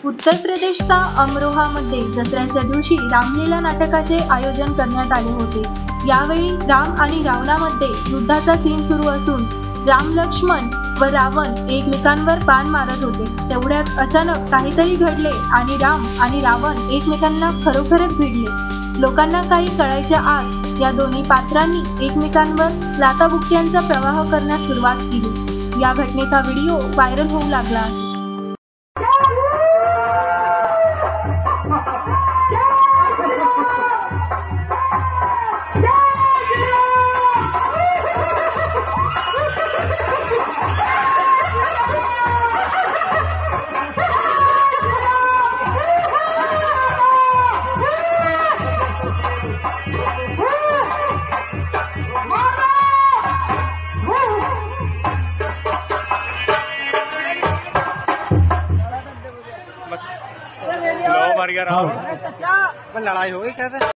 उत्तर प्रदेशचा अमरोहामध्ये दसऱ्याच्या दिवशी रामलीला नाटकाचे आयोजन करण्यात आले होते। यावेळी राम आणि रावणामध्ये युद्धाचा सीन सुरू असून राम, लक्ष्मण व रावण एकमेकांवर बाण मारत होते। तेवढ्यात अचानक काहीतरी घडले आणि राम आणि रावण एकमेकांना खरोखरच भिडले। लोकांना काही कळायच्या आत या दोन्ही पात्रांनी एकमेकांवर लाथाबुक्क्यांचा प्रवाह करण्यास सुरुवात केली। या घटनेचा व्हिडिओ व्हायरल होऊ लागला आहे। मर गया रावण, लड़ाई हो गई कैसे?